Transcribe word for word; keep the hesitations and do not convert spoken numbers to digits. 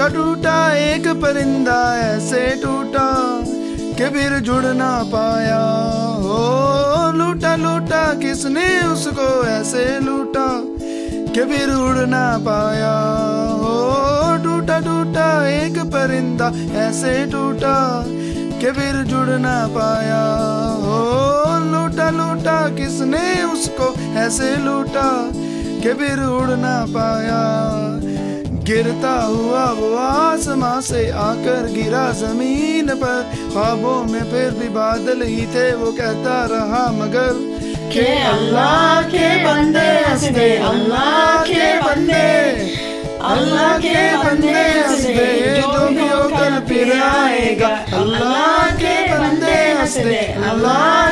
टूटा टूटा एक परिंदा ऐसे टूटा कि फिर जुड़ ना पाया। हो लूटा लूटा किसने उसको ऐसे लूटा कि फिर उड़ ना पाया। हो टूटा टूटा एक परिंदा ऐसे टूटा कि फिर जुड़ ना पाया। हो लूटा लूटा किसने उसको ऐसे लूटा कि फिर उड़ ना पाया। गिरता हुआ वो आसमां से आकर गिरा जमीन पर, ख्वाबों में फिर भी बादल ही थे वो कहता रहा मगर के अल्लाह के बंदे हंस दे, अल्लाह के बंदे, अल्लाह के बंदे हंस दे, जो भी हो कल फिर आएगा। अल्लाह के बंदे हंस दे, अल्लाह